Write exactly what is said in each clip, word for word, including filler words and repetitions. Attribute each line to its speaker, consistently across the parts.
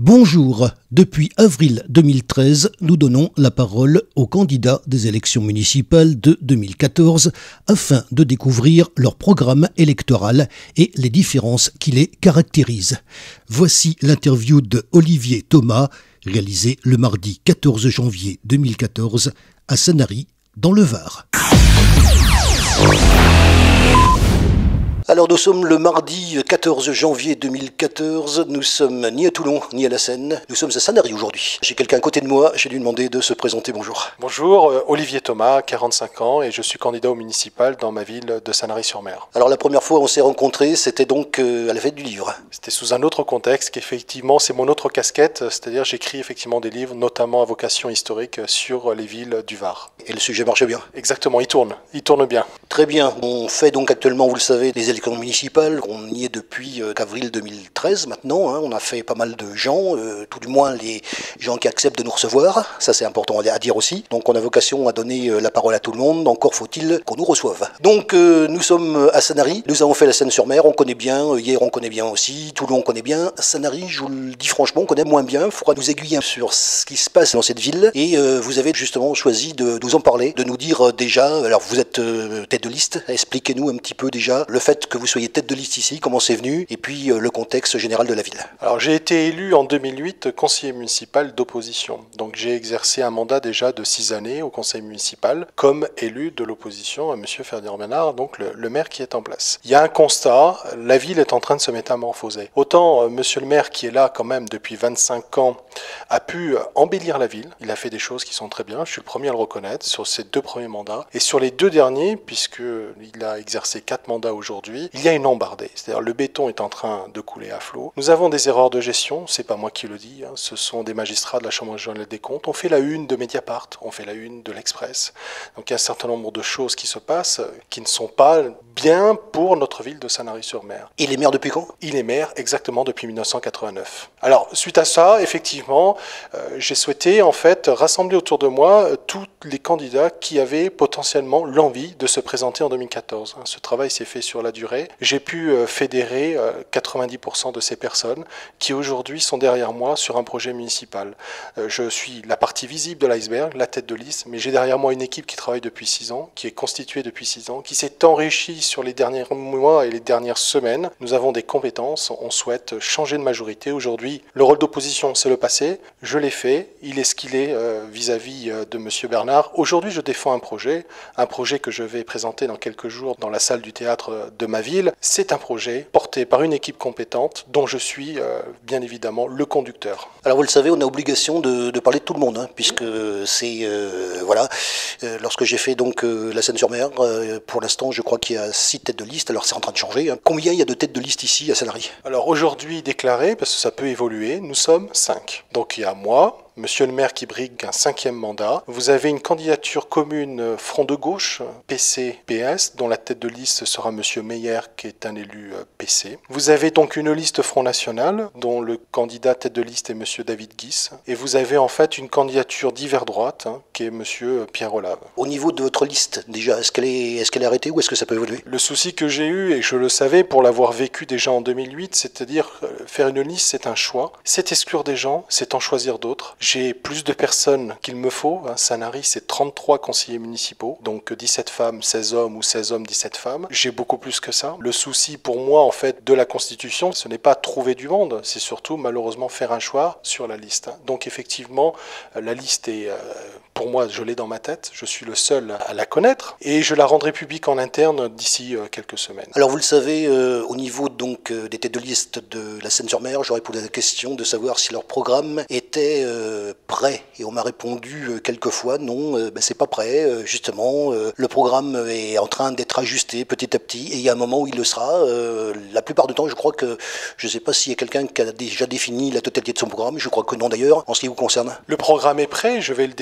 Speaker 1: Bonjour, depuis avril deux mille treize, nous donnons la parole aux candidats des élections municipales de deux mille quatorze afin de découvrir leur programme électoral et les différences qui les caractérisent. Voici l'interview de Olivier Thomas, réalisée le mardi quatorze janvier deux mille quatorze à Sanary, dans le Var. Alors nous sommes le mardi quatorze janvier deux mille quatorze, nous sommes ni à Toulon ni à la Seine, nous sommes à Sanary aujourd'hui. J'ai quelqu'un à côté de moi, j'ai lui demander de se présenter, bonjour.
Speaker 2: Bonjour, euh, Olivier Thomas, quarante-cinq ans et je suis candidat au municipal dans ma ville de Sanary-sur-Mer.
Speaker 1: Alors la première fois où on s'est rencontrés, c'était donc euh, à la fête du livre.
Speaker 2: C'était sous un autre contexte qu'effectivement c'est mon autre casquette, c'est-à-dire j'écris effectivement des livres, notamment à vocation historique sur les villes du Var.
Speaker 1: Et le sujet marche bien.
Speaker 2: Exactement, il tourne, il tourne bien.
Speaker 1: Très bien, on fait donc actuellement, vous le savez, les élections municipales, on y est depuis euh, avril deux mille treize maintenant, hein. On a fait pas mal de gens, euh, tout du moins les gens qui acceptent de nous recevoir, ça c'est important à dire aussi, donc on a vocation à donner euh, la parole à tout le monde, encore faut-il qu'on nous reçoive. Donc euh, nous sommes à Sanary, nous avons fait la Seine-sur-Mer, on connaît bien, euh, hier on connaît bien aussi, Toulon on connaît bien, Sanary, je vous le dis franchement, on connaît moins bien, il faudra nous aiguiller sur ce qui se passe dans cette ville, et euh, vous avez justement choisi de nous en parler, de nous dire euh, déjà, alors vous êtes euh, tête de liste, expliquez-nous un petit peu déjà le fait que vous soyez tête de liste ici, comment c'est venu, et puis euh, le contexte général de la ville.
Speaker 2: Alors j'ai été élu en deux mille huit conseiller municipal d'opposition, donc j'ai exercé un mandat déjà de six années au conseil municipal comme élu de l'opposition à M. Ferdinand Bernard, donc le, le maire qui est en place. Il y a un constat, la ville est en train de se métamorphoser. Autant euh, monsieur le maire qui est là quand même depuis vingt-cinq ans a pu embellir la ville, il a fait des choses qui sont très bien, je suis le premier à le reconnaître sur ses deux premiers mandats, et sur les deux derniers, puisqu'il a exercé quatre mandats aujourd'hui, il y a une embardée, c'est-à-dire le béton est en train de couler à flot. Nous avons des erreurs de gestion, c'est pas moi qui le dis, hein, ce sont des magistrats de la Chambre régionale des comptes. On fait la une de Mediapart, on fait la une de l'Express. Donc il y a un certain nombre de choses qui se passent qui ne sont pas bien pour notre ville de Sanary-sur-Mer.
Speaker 1: Il est maire depuis quand?
Speaker 2: Il est maire exactement depuis mille neuf cent quatre-vingt-neuf. Alors suite à ça, effectivement, euh, j'ai souhaité en fait rassembler autour de moi euh, tous les candidats qui avaient potentiellement l'envie de se présenter en deux mille quatorze. Ce travail s'est fait sur la durée. J'ai pu euh, fédérer euh, quatre-vingt-dix pour cent de ces personnes qui aujourd'hui sont derrière moi sur un projet municipal. Euh, je suis la partie visible de l'iceberg, la tête de liste, mais j'ai derrière moi une équipe qui travaille depuis six ans, qui est constituée depuis six ans, qui s'est enrichie sur les derniers mois et les dernières semaines. Nous avons des compétences, on souhaite changer de majorité. Aujourd'hui, le rôle d'opposition, c'est le passé. Je l'ai fait, il est ce qu'il est euh, vis-à-vis euh, de M. Bernard. Aujourd'hui, je défends un projet, un projet que je vais présenter dans quelques jours dans la salle du théâtre de ma ville. C'est un projet porté par une équipe compétente dont je suis euh, bien évidemment le conducteur.
Speaker 1: Alors vous le savez, on a obligation de, de parler de tout le monde, hein, puisque c'est, euh, voilà, euh, lorsque j'ai fait donc euh, la Seine-sur-Mer, euh, pour l'instant je crois qu'il y a six têtes de liste, alors c'est en train de changer. Hein. Combien il y a de têtes de liste ici à Sanary?
Speaker 2: Alors aujourd'hui déclaré, parce que ça peut évoluer, nous sommes cinq. Donc il y a moi, Monsieur le maire qui brigue un cinquième mandat. Vous avez une candidature commune Front de Gauche, P C P S, dont la tête de liste sera Monsieur Meyer, qui est un élu P C. Vous avez donc une liste Front National, dont le candidat tête de liste est Monsieur David Guis. Et vous avez en fait une candidature d'hiver droite, hein, qui est Monsieur Pierre Olave.
Speaker 1: Au niveau de votre liste, déjà, est-ce qu'elle est, est-ce qu'elle est arrêtée ou est-ce que ça peut évoluer?
Speaker 2: Le souci que j'ai eu, et je le savais pour l'avoir vécu déjà en deux mille huit, c'est-à-dire faire une liste, c'est un choix. C'est exclure des gens, c'est en choisir d'autres. J'ai plus de personnes qu'il me faut. Sanary, c'est trente-trois conseillers municipaux, donc dix-sept femmes, seize hommes ou seize hommes, dix-sept femmes. J'ai beaucoup plus que ça. Le souci pour moi, en fait, de la Constitution, ce n'est pas trouver du monde, c'est surtout malheureusement faire un choix sur la liste. Donc effectivement, la liste est... Euh, Pour moi, je l'ai dans ma tête, je suis le seul à la connaître et je la rendrai publique en interne d'ici quelques semaines.
Speaker 1: Alors vous le savez, euh, au niveau donc euh, des têtes de liste de la Seine-sur-Mer, j'aurais posé la question de savoir si leur programme était euh, prêt. Et on m'a répondu euh, quelques fois, non, euh, ben, c'est pas prêt. Euh, justement, euh, le programme est en train d'être ajusté petit à petit et il y a un moment où il le sera. Euh, la plupart du temps, je crois que, je ne sais pas s'il y a quelqu'un qui a déjà défini la totalité de son programme, je crois que non d'ailleurs, en ce qui vous concerne.
Speaker 2: Le programme est prêt, je vais le dévoiler dans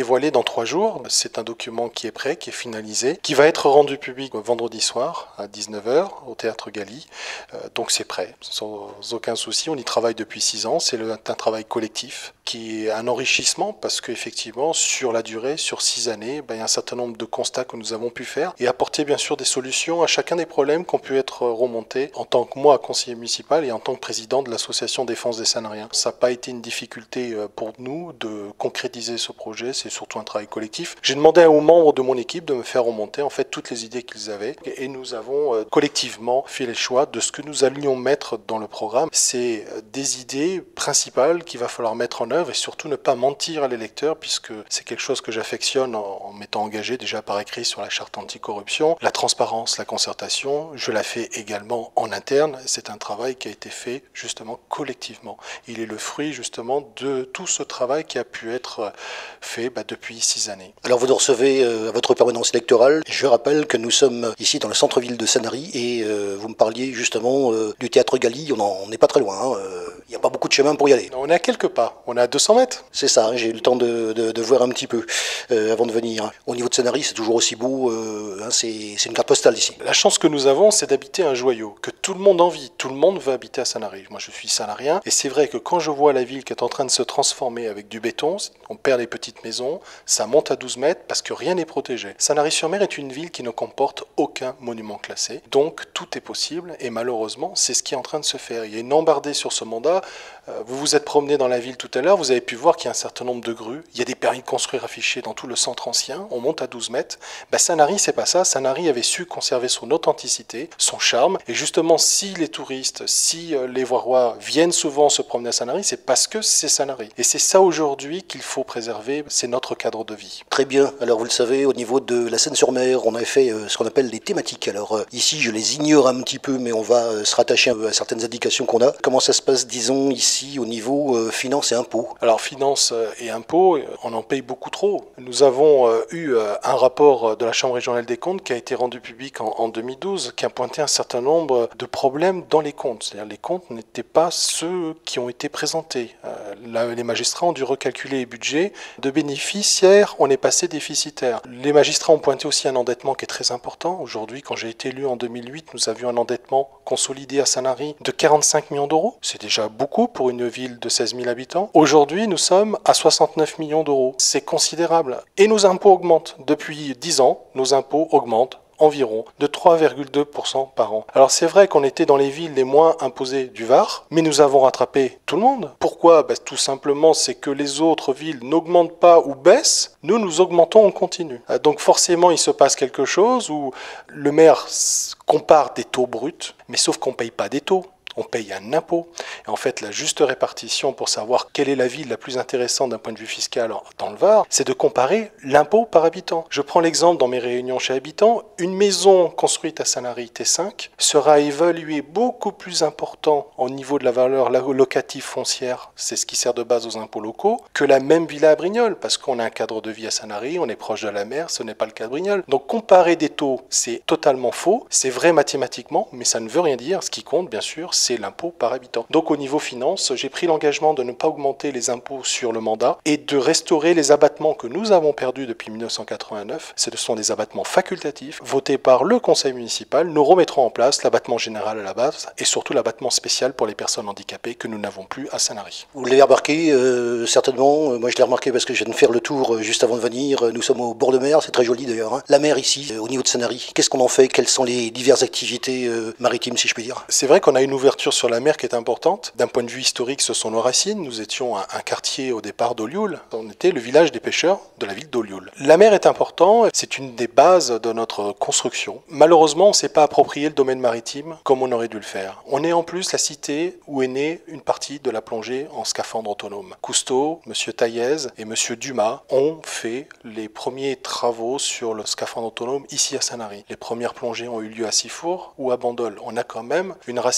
Speaker 2: trois jours. C'est un document qui est prêt, qui est finalisé, qui va être rendu public vendredi soir à dix-neuf heures au Théâtre Galie. Euh, donc c'est prêt, sans aucun souci. On y travaille depuis six ans. C'est le, un travail collectif qui est un enrichissement parce qu'effectivement, sur la durée, sur six années, ben, il y a un certain nombre de constats que nous avons pu faire et apporter bien sûr des solutions à chacun des problèmes qui ont pu être remontés en tant que moi, conseiller municipal et en tant que président de l'association Défense des Sanariens. Ça n'a pas été une difficulté pour nous de concrétiser ce projet, c'est surtout un travail collectif. J'ai demandé aux membres de mon équipe de me faire remonter en fait toutes les idées qu'ils avaient et nous avons collectivement fait les choix de ce que nous allions mettre dans le programme. C'est des idées principales qu'il va falloir mettre en œuvre et surtout ne pas mentir à l'électeur puisque c'est quelque chose que j'affectionne en m'étant engagé déjà par écrit sur la charte anticorruption. La transparence, la concertation, je la fais également en interne. C'est un travail qui a été fait justement collectivement. Il est le fruit justement de tout ce travail qui a pu être fait bah, depuis six années.
Speaker 1: Alors vous nous recevez euh, à votre permanence électorale. Je rappelle que nous sommes ici dans le centre-ville de Sanary et euh, vous me parliez justement euh, du Théâtre Galie. On n'est pas très loin. Il hein. n'y a pas beaucoup de chemin pour y aller.
Speaker 2: On est à quelques pas. On est à deux cents mètres.
Speaker 1: C'est ça. Hein, j'ai eu le temps de, de, de voir un petit peu euh, avant de venir. Au niveau de Sanary, c'est toujours aussi beau. Euh, hein, c'est, c'est une carte postale ici.
Speaker 2: La chance que nous avons, c'est d'habiter un joyau que tout le monde envie. Tout le monde veut habiter à Sanary. Moi, je suis sanarien et c'est vrai que quand je vois la ville qui est en train de se transformer avec du béton, on perd les petites maisons, ça monte à douze mètres parce que rien n'est protégé. Sanary-sur-Mer est une ville qui ne comporte aucun monument classé, donc tout est possible et malheureusement, c'est ce qui est en train de se faire. Il y a une embardée sur ce mandat. Vous vous êtes promené dans la ville tout à l'heure, vous avez pu voir qu'il y a un certain nombre de grues. Il y a des permis de construire affichés dans tout le centre ancien. On monte à douze mètres. Ben, Sanary, c'est pas ça. Sanary avait su conserver son authenticité, son charme. Et justement, si les touristes, si les Voirois viennent souvent se promener à Sanary, c'est parce que c'est Sanary. Et c'est ça aujourd'hui qu'il faut préserver. C'est notre cadre de vie.
Speaker 1: Très bien. Alors vous le savez, au niveau de la Seine-sur-Mer, on avait fait euh, ce qu'on appelle les thématiques. Alors euh, ici, je les ignore un petit peu, mais on va euh, se rattacher à certaines indications qu'on a. Comment ça se passe, disons, ici au niveau euh, finances et impôts?
Speaker 2: Alors finances et impôts, on en paye beaucoup trop. Nous avons euh, eu euh, un rapport de la Chambre régionale des comptes qui a été rendu public en, en deux mille douze, qui a pointé un certain nombre de problèmes dans les comptes. C'est-à-dire les comptes n'étaient pas ceux qui ont été présentés. Euh, là, les magistrats ont dû recalculer les budgets. De bénéficiaires, on est passé déficitaire. Les magistrats ont pointé aussi un endettement qui est très important. Aujourd'hui, quand j'ai été élu en deux mille huit, nous avions un endettement consolidé à Sanary de quarante-cinq millions d'euros. C'est déjà beaucoup pour une ville de seize mille habitants. Aujourd'hui, nous sommes à soixante-neuf millions d'euros. C'est considérable. Et nos impôts augmentent. Depuis dix ans, nos impôts augmentent environ de trois virgule deux pour cent par an. Alors c'est vrai qu'on était dans les villes les moins imposées du Var, mais nous avons rattrapé tout le monde. Pourquoi? Ben, tout simplement, c'est que les autres villes n'augmentent pas ou baissent. Nous, nous augmentons, on continue. Donc forcément, il se passe quelque chose où le maire compare des taux bruts, mais sauf qu'on ne paye pas des taux. On paye un impôt. Et en fait, la juste répartition pour savoir quelle est la ville la plus intéressante d'un point de vue fiscal dans le Var, c'est de comparer l'impôt par habitant. Je prends l'exemple dans mes réunions chez Habitants. Une maison construite à Sanary T cinq sera évaluée beaucoup plus important au niveau de la valeur locative foncière, c'est ce qui sert de base aux impôts locaux, que la même villa à Brignoles, parce qu'on a un cadre de vie à Sanary, on est proche de la mer, ce n'est pas le cas de Brignoles. Donc comparer des taux, c'est totalement faux, c'est vrai mathématiquement, mais ça ne veut rien dire. Ce qui compte, bien sûr, c'est c'est l'impôt par habitant. Donc au niveau finance, j'ai pris l'engagement de ne pas augmenter les impôts sur le mandat et de restaurer les abattements que nous avons perdus depuis mille neuf cent quatre-vingt-neuf. Ce sont des abattements facultatifs votés par le conseil municipal. Nous remettrons en place l'abattement général à la base et surtout l'abattement spécial pour les personnes handicapées que nous n'avons plus à Sanary.
Speaker 1: Vous l'avez remarqué euh, certainement, moi je l'ai remarqué parce que je viens de faire le tour juste avant de venir. Nous sommes au bord de mer, c'est très joli d'ailleurs. Hein. La mer ici, euh, au niveau de Sanary, qu'est-ce qu'on en fait? Quelles sont les diverses activités euh, maritimes si je puis dire?
Speaker 2: C'est vrai qu'on a une ouverture sur la mer qui est importante. D'un point de vue historique, ce sont nos racines. Nous étions un, un quartier au départ d'Olioul. On était le village des pêcheurs de la ville d'Olioul. La mer est importante, c'est une des bases de notre construction. Malheureusement, on ne s'est pas approprié le domaine maritime comme on aurait dû le faire. On est en plus la cité où est née une partie de la plongée en scaphandre autonome. Cousteau, M. Taillez et M. Dumas ont fait les premiers travaux sur le scaphandre autonome ici à Sanary. Les premières plongées ont eu lieu à Sifour ou à Bandol. On a quand même une racine importante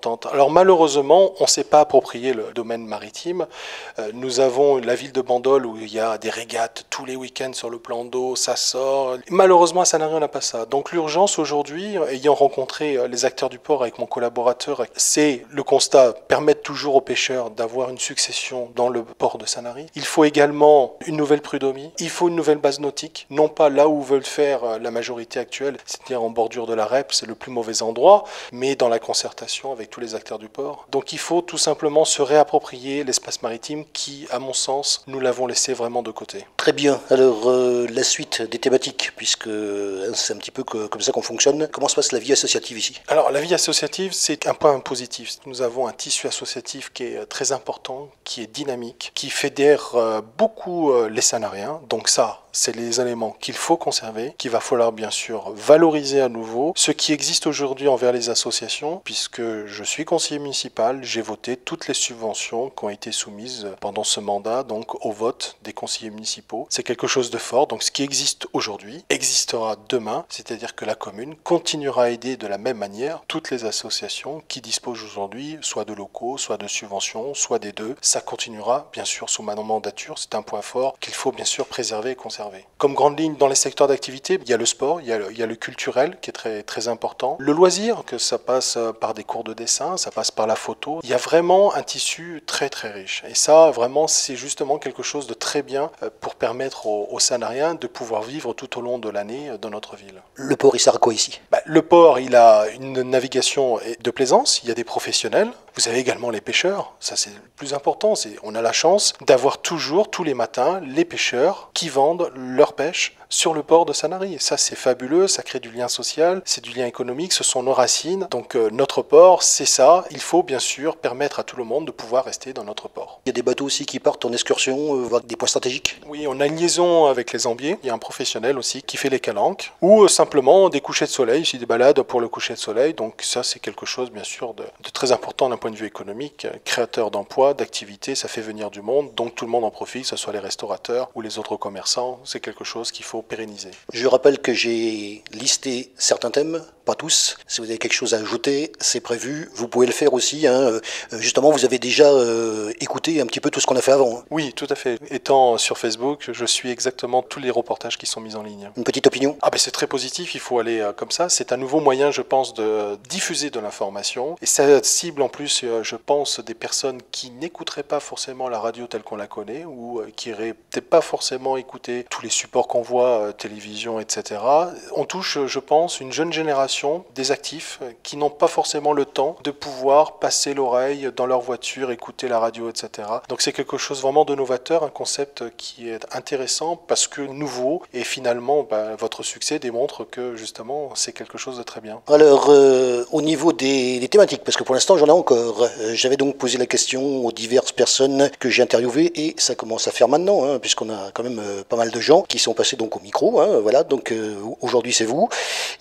Speaker 2: importante. Alors malheureusement, on ne s'est pas approprié le domaine maritime. Euh, nous avons la ville de Bandol où il y a des régates tous les week-ends sur le plan d'eau, ça sort. Malheureusement, à Sanary, on n'a pas ça. Donc l'urgence aujourd'hui, ayant rencontré les acteurs du port avec mon collaborateur, c'est le constat, permettre toujours aux pêcheurs d'avoir une succession dans le port de Sanary. Il faut également une nouvelle prud'homie, il faut une nouvelle base nautique, non pas là où veulent faire la majorité actuelle, c'est-à-dire en bordure de la R E P, c'est le plus mauvais endroit, mais dans la concertation avec tous les acteurs du port. Donc il faut tout simplement se réapproprier l'espace maritime qui, à mon sens, nous l'avons laissé vraiment de côté.
Speaker 1: Très bien. Alors euh, la suite des thématiques, puisque hein, c'est un petit peu que, comme ça qu'on fonctionne. Comment se passe la vie associative ici?
Speaker 2: Alors la vie associative, c'est un point positif. Nous avons un tissu associatif qui est très important, qui est dynamique, qui fédère euh, beaucoup euh, les Sanariens. Donc ça, c'est les éléments qu'il faut conserver, qu'il va falloir bien sûr valoriser à nouveau. Ce qui existe aujourd'hui envers les associations, puisque je suis conseiller municipal, j'ai voté toutes les subventions qui ont été soumises pendant ce mandat, donc au vote des conseillers municipaux. C'est quelque chose de fort, donc ce qui existe aujourd'hui existera demain, c'est-à-dire que la commune continuera à aider de la même manière toutes les associations qui disposent aujourd'hui soit de locaux, soit de subventions, soit des deux. Ça continuera bien sûr sous ma mandature, c'est un point fort qu'il faut bien sûr préserver et conserver. Comme grande ligne dans les secteurs d'activité, il y a le sport, il y a le, il y a le culturel qui est très, très important. Le loisir, que ça passe par des cours de dessin, ça passe par la photo. Il y a vraiment un tissu très très riche. Et ça, vraiment, c'est justement quelque chose de très bien pour permettre aux, aux Sanariens de pouvoir vivre tout au long de l'année dans notre ville.
Speaker 1: Le port, il sert à quoi ici?
Speaker 2: Bah, le port, il a une navigation de plaisance, il y a des professionnels. Vous avez également les pêcheurs, ça c'est le plus important. C'est, on a la chance d'avoir toujours, tous les matins, les pêcheurs qui vendent leur pêche sur le port de Sanary. Ça c'est fabuleux, ça crée du lien social, c'est du lien économique, ce sont nos racines. Donc euh, notre port, c'est ça. Il faut bien sûr permettre à tout le monde de pouvoir rester dans notre port.
Speaker 1: Il y a des bateaux aussi qui partent en excursion, euh, voir des points stratégiques?
Speaker 2: Oui, on a une liaison avec les Ambiers. Il y a un professionnel aussi qui fait les calanques. Ou euh, simplement des couchers de soleil, ici des balades pour le coucher de soleil. Donc ça c'est quelque chose bien sûr de, de très important d'un point de vue économique, créateur d'emplois, d'activités, ça fait venir du monde. Donc tout le monde en profite, que ce soit les restaurateurs ou les autres commerçants. C'est quelque chose qu'il faut pérenniser.
Speaker 1: Je rappelle que j'ai listé certains thèmes, pas tous. Si vous avez quelque chose à ajouter, c'est prévu. Vous pouvez le faire aussi. Hein. Justement, vous avez déjà euh, écouté un petit peu tout ce qu'on a fait avant. Hein.
Speaker 2: Oui, tout à fait. Étant sur Facebook, je suis exactement tous les reportages qui sont mis en ligne.
Speaker 1: Une petite opinion?
Speaker 2: Ah ben c'est très positif, il faut aller euh, comme ça. C'est un nouveau moyen, je pense, de diffuser de l'information. Et ça cible en plus, euh, je pense, des personnes qui n'écouteraient pas forcément la radio telle qu'on la connaît ou euh, qui n'iraient peut-être pas forcément écouter tous les supports qu'on voit, euh, télévision, et cetera. On touche, je pense, une jeune génération, des actifs, qui n'ont pas forcément le temps de pouvoir passer l'oreille dans leur voiture, écouter la radio, et cetera. Donc c'est quelque chose vraiment de novateur, un concept qui est intéressant parce que nouveau, et finalement, bah, votre succès démontre que justement, c'est quelque chose de très bien.
Speaker 1: Alors, euh, au niveau des, des thématiques, parce que pour l'instant, j'en ai encore, euh, j'avais donc posé la question aux diverses personnes que j'ai interviewées, et ça commence à faire maintenant, hein, puisqu'on a quand même euh, pas mal de gens qui sont passés donc au micro, hein, voilà, donc euh, aujourd'hui c'est vous,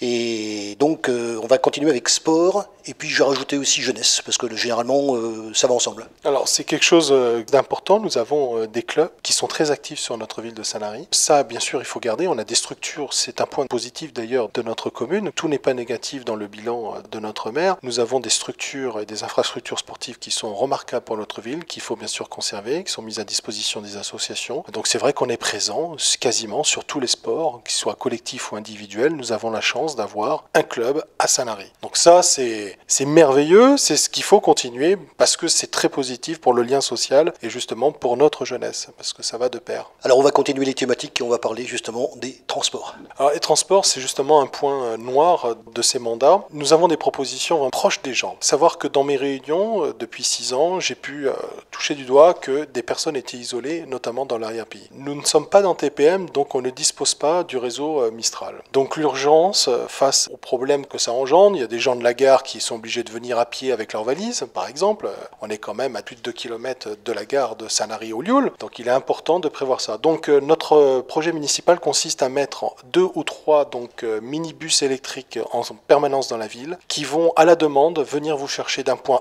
Speaker 1: et donc euh, on va continuer avec sport, et puis je vais rajouter aussi jeunesse, parce que généralement euh, ça va ensemble.
Speaker 2: Alors c'est quelque chose d'important, nous avons euh, des clubs qui sont très actifs sur notre ville de Sanary. Ça bien sûr il faut garder, on a des structures, c'est un point positif d'ailleurs de notre commune, tout n'est pas négatif dans le bilan de notre maire. Nous avons des structures et des infrastructures sportives qui sont remarquables pour notre ville, qu'il faut bien sûr conserver, qui sont mises à disposition des associations. Donc c'est vrai qu'on est présent quasiment sur tous les sports, qu'ils soient collectifs ou individuels. Nous avons la chance d'avoir un club à Sanary. Donc ça c'est c'est merveilleux, c'est ce qu'il faut continuer parce que c'est très positif pour le lien social et justement pour notre jeunesse, parce que ça va de pair.
Speaker 1: Alors on va continuer les thématiques et on va parler justement des transports.
Speaker 2: Alors les transports, c'est justement un point noir de ces mandats. Nous avons des propositions proches des gens. Savoir que dans mes réunions, depuis six ans, j'ai pu euh, toucher du doigt que des personnes étaient isolées, notamment dans l'arrière-pays. Nous ne sommes pas dans T P M, donc on ne dispose pas du réseau euh, Mistral. Donc l'urgence, euh, face aux problèmes que ça engendre, il y a des gens de la gare qui sont obligés de venir à pied avec leurs valises, par exemple. On est quand même à plus de deux kilomètres de la gare de Sanary au Lioul, donc il est important de prévoir ça. Donc euh, notre projet municipal consiste à mettre deux ou trois donc, euh, minibus électriques en permanence dans la ville, qui vont à la demande venir vous chercher d'un point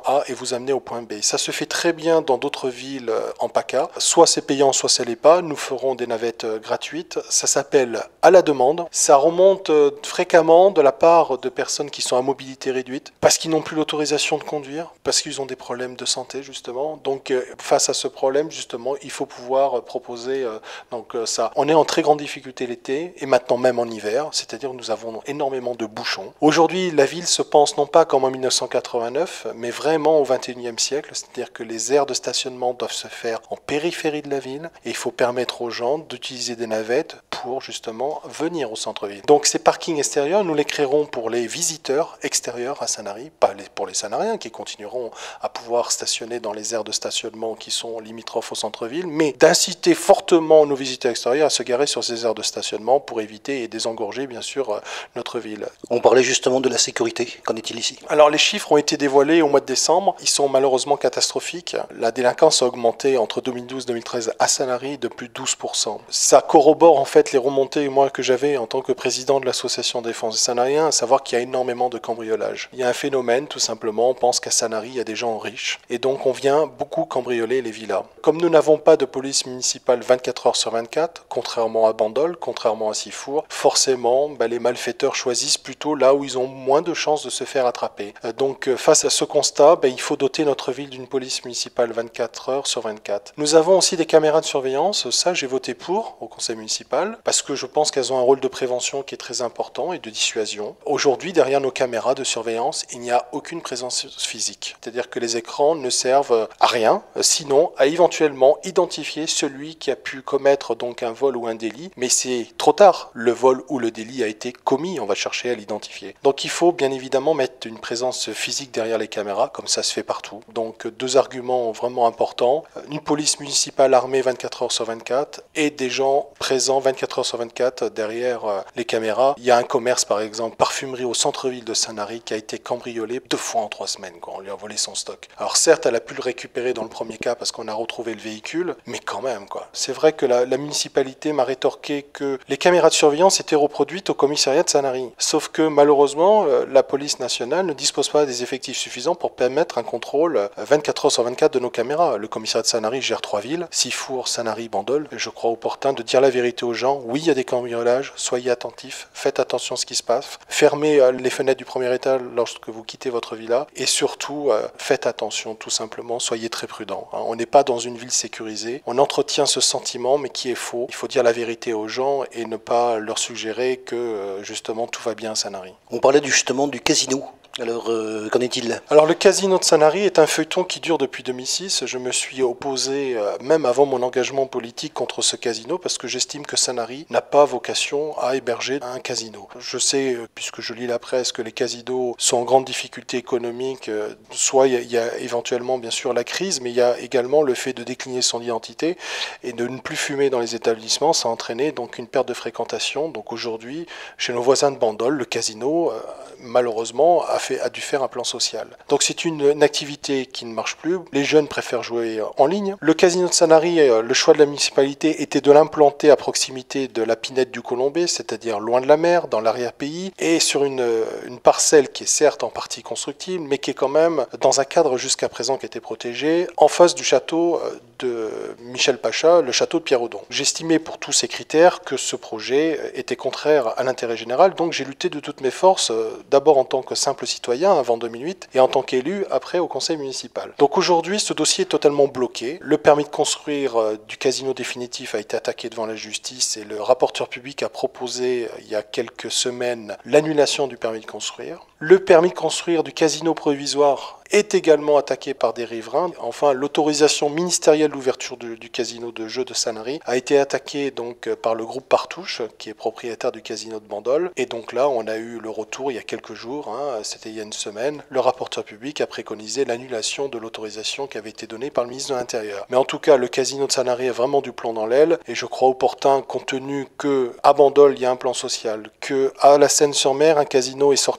Speaker 2: A et vous amener au point B. Ça se fait très bien dans d'autres villes en PACA. Soit c'est payant, soit ça l'est pas. Nous ferons des navettes gratuites. Ça s'appelle à la demande. Ça remonte fréquemment de la part de personnes qui sont à mobilité réduite parce qu'ils n'ont plus l'autorisation de conduire, parce qu'ils ont des problèmes de santé justement. Donc face à ce problème justement, il faut pouvoir proposer euh, donc euh, ça. On est en très grande difficulté l'été et maintenant même en hiver, c'est-à-dire nous avons énormément de bouchons. Aujourd'hui, la ville se pense non pas comme en mille neuf cent quatre-vingt-neuf, mais vraiment au vingt et unième siècle, c'est-à-dire que les aires de stationnement doivent se faire en périphérie de la ville et il faut permettre aux gens d'utiliser des navettes pour justement venir au centre-ville. Donc ces parkings extérieurs, nous les créerons pour les visiteurs extérieurs à Sanary, pas pour les Sanariens qui continueront à pouvoir stationner dans les aires de stationnement qui sont limitrophes au centre-ville, mais d'inciter fortement nos visiteurs extérieurs à se garer sur ces aires de stationnement pour éviter et désengorger bien sûr notre ville.
Speaker 1: On parlait justement de la sécurité, qu'en est-il ici?
Speaker 2: Alors les chiffres ont été dévoilés au mois de décembre, ils sont malheureusement catastrophiques. La délinquance a augmenté entre deux mille douze et deux mille treize à Sanary de plus de douze pour cent. Ça corrobore en fait les remontées moi que j'avais en tant que président de l'association Défense des Sanariens, à savoir qu'il y a énormément de cambriolage. Il y a un phénomène tout simplement, on pense qu'à Sanary il y a des gens riches et donc on vient beaucoup cambrioler les villas. Comme nous n'avons pas de police municipale vingt-quatre heures sur vingt-quatre, contrairement à Bandol, contrairement à Sifour, forcément bah, les malfaiteurs choisissent plutôt là où ils ont moins de chances de se faire attraper. Donc face à ce constat, bah, il faut doter notre ville d'une police municipale vingt-quatre heures sur vingt-quatre. Nous avons aussi des caméras de surveillance, ça j'ai voté pour au conseil municipal, parce que je pense qu'elles ont un rôle de prévention qui est très important et de dissuasion. Aujourd'hui, derrière nos caméras de surveillance, il n'y a aucune présence physique. C'est-à-dire que les écrans ne servent à rien, sinon à éventuellement identifier celui qui a pu commettre donc un vol ou un délit, mais c'est trop tard. Le vol ou le délit a été commis, on va chercher à l'identifier. Donc il faut bien évidemment mettre une présence physique derrière les caméras, comme ça se fait partout. Donc deux arguments vraiment importants, une police municipale armée vingt-quatre heures sur vingt-quatre et des gens présents vingt-quatre heures sur vingt-quatre derrière les caméras. Il y a un commerce par exemple, parfumerie au centre-ville de Sanary qui a été cambriolé deux fois en trois semaines, quoi. On lui a volé son stock. Alors certes, elle a pu le récupérer dans le premier cas parce qu'on a retrouvé le véhicule, mais quand même quoi. C'est vrai que la, la municipalité m'a rétorqué que les caméras de surveillance étaient reproduites au commissariat de Sanary. Sauf que malheureusement, la police nationale ne dispose pas des effectifs suffisants pour permettre un contrôle vingt-quatre heures sur vingt-quatre de nos caméras. Le commissariat de Sanary gère trois villes, Sifour, Sanary, Bandol. Je crois opportun de dire la vérité aux gens. Oui, il y a des cambriolages, soyez attentifs, faites attention à ce qui se passe. Fermez les fenêtres du premier étage lorsque vous quittez votre villa et surtout, faites attention tout simplement, soyez très prudents. On n'est pas dans une ville sécurisée, on entretient ce sentiment mais qui est faux. Il faut dire la vérité aux gens et ne pas leur suggérer que justement tout va bien à Sanary.
Speaker 1: On parlait justement du casino. Alors, euh, qu'en est-il?
Speaker 2: Alors, le casino de Sanary est un feuilleton qui dure depuis deux mille six. Je me suis opposé, euh, même avant mon engagement politique, contre ce casino parce que j'estime que Sanary n'a pas vocation à héberger un casino. Je sais, euh, puisque je lis la presse, que les casinos sont en grande difficulté économique. Euh, soit il y, y a éventuellement, bien sûr, la crise, mais il y a également le fait de décliner son identité et de ne plus fumer dans les établissements. Ça a entraîné donc une perte de fréquentation. Donc aujourd'hui, chez nos voisins de Bandol, le casino, euh, malheureusement, a Fait, a dû faire un plan social. Donc c'est une, une activité qui ne marche plus. Les jeunes préfèrent jouer en ligne. Le casino de Sanary, le choix de la municipalité était de l'implanter à proximité de la Pinette du Colombé, c'est-à-dire loin de la mer, dans l'arrière-pays, et sur une, une parcelle qui est certes en partie constructible, mais qui est quand même dans un cadre jusqu'à présent qui était protégé, en face du château de Michel Pacha, le château de Pierre-Audon. J'estimais pour tous ces critères que ce projet était contraire à l'intérêt général, donc j'ai lutté de toutes mes forces, d'abord en tant que simple citoyen avant deux mille huit et en tant qu'élu après au conseil municipal. Donc aujourd'hui, ce dossier est totalement bloqué. Le permis de construire du casino définitif a été attaqué devant la justice et le rapporteur public a proposé il y a quelques semaines l'annulation du permis de construire. Le permis de construire du casino provisoire est également attaqué par des riverains. Enfin, l'autorisation ministérielle d'ouverture du, du casino de jeux de Sanary a été attaquée donc par le groupe Partouche, qui est propriétaire du casino de Bandol. Et donc là, on a eu le retour il y a quelques jours, hein, c'était il y a une semaine, le rapporteur public a préconisé l'annulation de l'autorisation qui avait été donnée par le ministre de l'Intérieur. Mais en tout cas, le casino de Sanary a vraiment du plomb dans l'aile, et je crois opportun, compte tenu qu'à Bandol, il y a un plan social, qu'à la Seine-sur-Mer, un casino est sorti de terre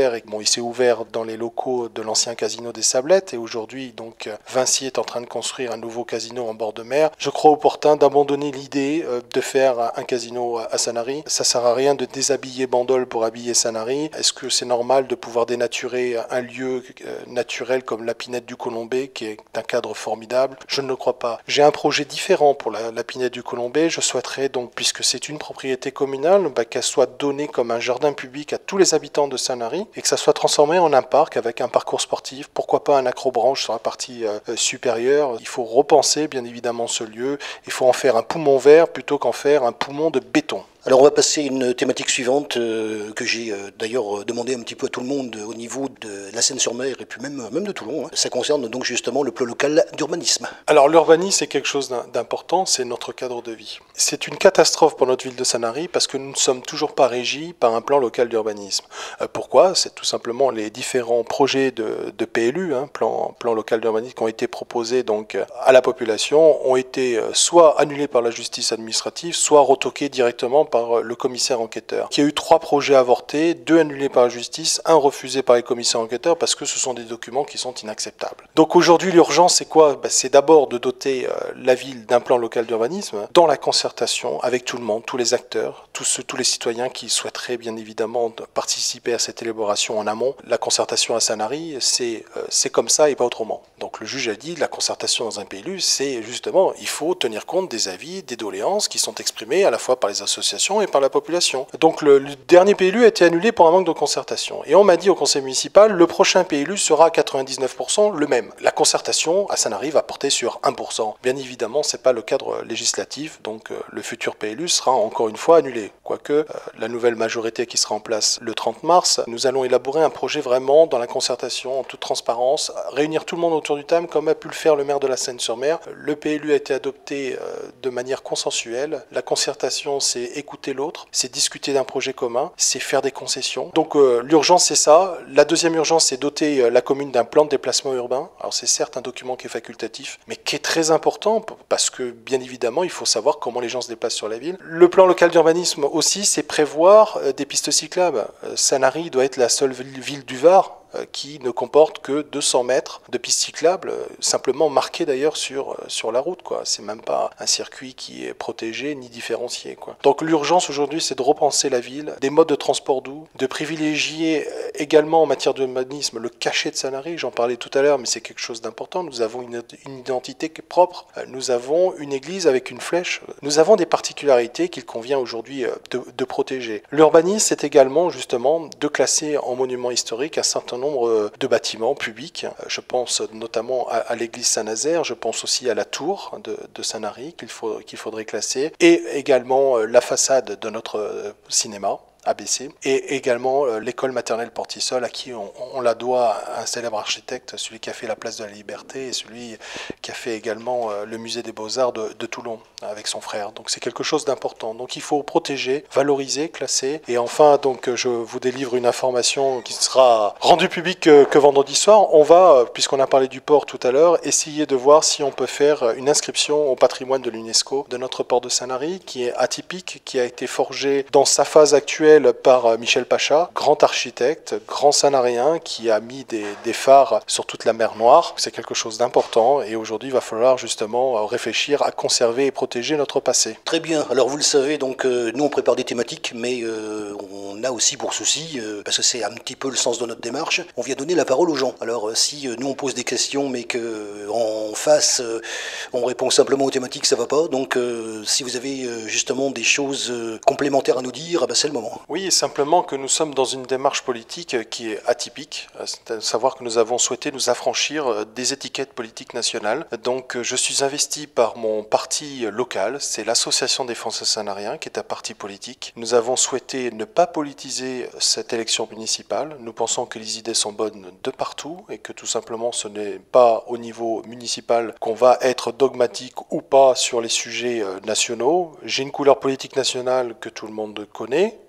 Speaker 2: ouvert, et bon, il s'est ouvert dans les locaux de l'ancien casino des Sablettes, et aujourd'hui, donc, Vinci est en train de construire un nouveau casino en bord de mer. Je crois opportun d'abandonner l'idée de faire un casino à Sanary. Ça sert à rien de déshabiller Bandol pour habiller Sanary. Est-ce que c'est normal de pouvoir dénaturer un lieu naturel comme la Pinède du Colombet, qui est un cadre formidable? Je ne le crois pas. J'ai un projet différent pour la, la Pinède du Colombet. Je souhaiterais donc, puisque c'est une propriété communale, bah, qu'elle soit donnée comme un jardin public à tous les habitants de Sanary et que ça soit transformé en un parc avec un parcours sportif. Pourquoi pas un accrobranche sur la partie euh, supérieure? Il faut repenser bien évidemment ce lieu. Il faut en faire un poumon vert plutôt qu'en faire un poumon de béton.
Speaker 1: Alors on va passer à une thématique suivante euh, que j'ai euh, d'ailleurs demandé un petit peu à tout le monde euh, au niveau de la Seine-sur-Mer et puis même, même de Toulon. Hein. Ça concerne donc justement le plan local d'urbanisme.
Speaker 2: Alors l'urbanisme c'est quelque chose d'important, c'est notre cadre de vie. C'est une catastrophe pour notre ville de Sanary parce que nous ne sommes toujours pas régis par un plan local d'urbanisme. Euh, pourquoi? C'est tout simplement les différents projets de, de P L U, hein, plan, plan local d'urbanisme, qui ont été proposés donc à la population, ont été soit annulés par la justice administrative, soit retoqués directement par par le commissaire enquêteur, qui a eu trois projets avortés, deux annulés par la justice, un refusé par les commissaires enquêteurs parce que ce sont des documents qui sont inacceptables. Donc aujourd'hui, l'urgence, c'est quoi? Ben, c'est d'abord de doter euh, la ville d'un plan local d'urbanisme dans la concertation avec tout le monde, tous les acteurs, tous, ceux, tous les citoyens qui souhaiteraient bien évidemment participer à cette élaboration en amont. La concertation à Sanary, c'est euh, c'est comme ça et pas autrement. Donc le juge a dit, la concertation dans un P L U, c'est justement, il faut tenir compte des avis, des doléances qui sont exprimées à la fois par les associations et par la population. Donc le, le dernier P L U a été annulé pour un manque de concertation. Et on m'a dit au conseil municipal, le prochain P L U sera à quatre-vingt-dix-neuf pour cent le même. La concertation à Sanary va porter sur un pour cent. Bien évidemment, c'est pas le cadre législatif, donc euh, le futur P L U sera encore une fois annulé. Quoique euh, la nouvelle majorité qui sera en place le trente mars, nous allons élaborer un projet vraiment dans la concertation, en toute transparence, réunir tout le monde autour du thème comme a pu le faire le maire de la Seine-sur-Mer. Le P L U a été adopté euh, de manière consensuelle. La concertation, c'est écouter l'autre, c'est discuter d'un projet commun, c'est faire des concessions. Donc euh, l'urgence, c'est ça. La deuxième urgence, c'est doter euh, la commune d'un plan de déplacement urbain. Alors c'est certes un document qui est facultatif, mais qui est très important parce que bien évidemment, il faut savoir comment les gens se déplacent sur la ville. Le plan local d'urbanisme aussi, c'est prévoir euh, des pistes cyclables. Euh, Sanary doit être la seule ville du Var qui ne comporte que deux cents mètres de pistes cyclables, simplement marquées d'ailleurs sur, sur la route, quoi. C'est même pas un circuit qui est protégé ni différencié, quoi. Donc l'urgence aujourd'hui, c'est de repenser la ville, des modes de transport doux, de privilégier également en matière d'urbanisme le cachet de Sanary, j'en parlais tout à l'heure, mais c'est quelque chose d'important. Nous avons une, une identité propre, nous avons une église avec une flèche, nous avons des particularités qu'il convient aujourd'hui de, de protéger. L'urbanisme, c'est également justement de classer en monument historique un certain nombre de bâtiments publics. Je pense notamment à, à l'église Saint-Nazaire, je pense aussi à la tour de, de Sanary qu'il faut, qu'il faudrait classer, et également la façade de notre cinéma A B C, et également euh, l'école maternelle Portissol, à qui on, on la doit à un célèbre architecte, celui qui a fait la place de la Liberté et celui qui a fait également euh, le musée des Beaux-Arts de, de Toulon avec son frère. Donc c'est quelque chose d'important. Donc il faut protéger, valoriser, classer. Et enfin, donc je vous délivre une information qui sera rendue publique que, que vendredi soir. On va, puisqu'on a parlé du port tout à l'heure, essayer de voir si on peut faire une inscription au patrimoine de l'UNESCO de notre port de Sanary, qui est atypique, qui a été forgé dans sa phase actuelle par Michel Pacha, grand architecte, grand sanarien, qui a mis des, des phares sur toute la mer Noire. C'est quelque chose d'important et aujourd'hui il va falloir justement réfléchir à conserver et protéger notre passé.
Speaker 1: Très bien, alors vous le savez, donc euh, nous on prépare des thématiques, mais euh, on a aussi pour souci, euh, parce que c'est un petit peu le sens de notre démarche, on vient donner la parole aux gens. Alors euh, si euh, nous on pose des questions mais qu'en face euh, on répond simplement aux thématiques, ça va pas. Donc euh, si vous avez euh, justement des choses euh, complémentaires à nous dire, ah bah, c'est le moment.
Speaker 2: Oui, simplement que nous sommes dans une démarche politique qui est atypique, c'est à savoir que nous avons souhaité nous affranchir des étiquettes politiques nationales. Donc je suis investi par mon parti local, c'est l'Association des Français Sanariens, qui est un parti politique. Nous avons souhaité ne pas politiser cette élection municipale. Nous pensons que les idées sont bonnes de partout et que tout simplement ce n'est pas au niveau municipal qu'on va être dogmatique ou pas sur les sujets nationaux. J'ai une couleur politique nationale que tout le monde connaît.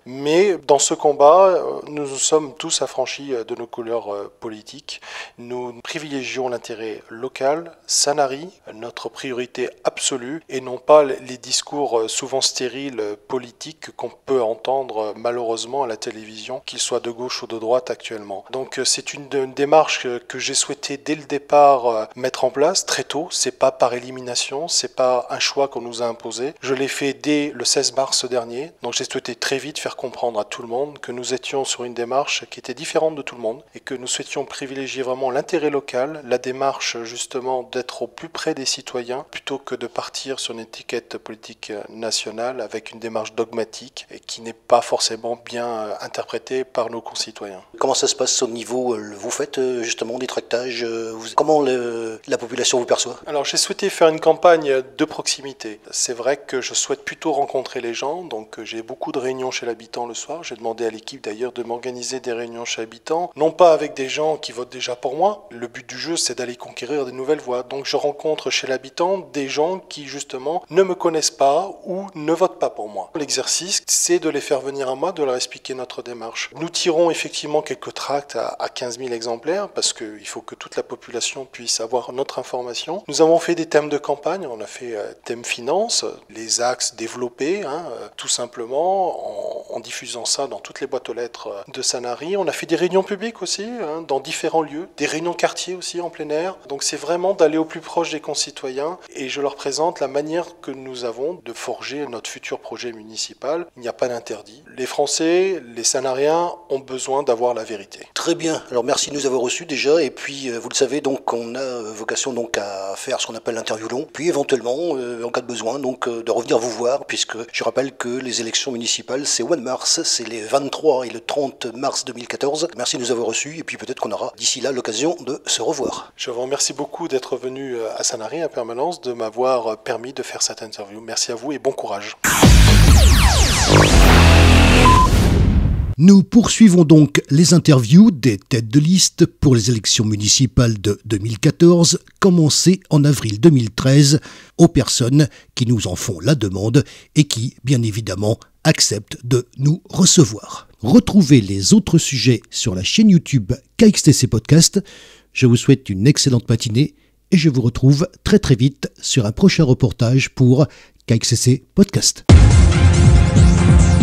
Speaker 2: Mais dans ce combat, nous nous sommes tous affranchis de nos couleurs politiques. Nous privilégions l'intérêt local, Sanary, notre priorité absolue, et non pas les discours souvent stériles politiques qu'on peut entendre malheureusement à la télévision, qu'ils soient de gauche ou de droite actuellement. Donc c'est une, une démarche que j'ai souhaité dès le départ mettre en place très tôt. C'est pas par élimination, c'est pas un choix qu'on nous a imposé. Je l'ai fait dès le seize mars dernier. Donc j'ai souhaité très vite faire comprendre à tout le monde que nous étions sur une démarche qui était différente de tout le monde et que nous souhaitions privilégier vraiment l'intérêt local, la démarche justement d'être au plus près des citoyens plutôt que de partir sur une étiquette politique nationale avec une démarche dogmatique et qui n'est pas forcément bien interprétée par nos concitoyens.
Speaker 1: Comment ça se passe au niveau, vous faites justement des tractages, vous, comment le, la population vous perçoit?
Speaker 2: Alors j'ai souhaité faire une campagne de proximité. C'est vrai que je souhaite plutôt rencontrer les gens, donc j'ai beaucoup de réunions chez l'habitant le soir. J'ai demandé à l'équipe d'ailleurs de m'organiser des réunions chez l'habitant, non pas avec des gens qui votent déjà pour moi. Le but du jeu, c'est d'aller conquérir des nouvelles voix. Donc je rencontre chez l'habitant des gens qui justement ne me connaissent pas ou ne votent pas pour moi. L'exercice, c'est de les faire venir à moi, de leur expliquer notre démarche. Nous tirons effectivement quelques tracts à, à quinze mille exemplaires parce qu'il faut que toute la population puisse avoir notre information. Nous avons fait des thèmes de campagne, on a fait euh, thème finance, les axes développés, hein, euh, tout simplement, en, en diffusant ça dans toutes les boîtes aux lettres de Sanary. On a fait des réunions publiques aussi, hein, dans différents lieux, des réunions quartier aussi en plein air. Donc c'est vraiment d'aller au plus proche des concitoyens et je leur présente la manière que nous avons de forger notre futur projet municipal. Il n'y a pas d'interdit. Les Français, les Sanariens ont besoin d'avoir la vérité.
Speaker 1: Très bien. Alors merci de nous avoir reçus déjà et puis euh, vous le savez donc on a vocation donc à faire ce qu'on appelle l'interview long, puis éventuellement euh, en cas de besoin donc euh, de revenir vous voir puisque je rappelle que les élections municipales c'est au mois de mars, c'est les vingt-trois et le trente mars deux mille quatorze. Merci de nous avoir reçus et puis peut-être qu'on aura d'ici là l'occasion de se revoir.
Speaker 2: Je vous remercie beaucoup d'être venu à Sanary en permanence, de m'avoir permis de faire cette interview. Merci à vous et bon courage.
Speaker 3: Nous poursuivons donc les interviews des têtes de liste pour les élections municipales de deux mille quatorze, commencées en avril deux mille treize, aux personnes qui nous en font la demande et qui, bien évidemment, acceptent de nous recevoir. Retrouvez les autres sujets sur la chaîne YouTube K X T C Podcast. Je vous souhaite une excellente matinée et je vous retrouve très très vite sur un prochain reportage pour K X T C Podcast.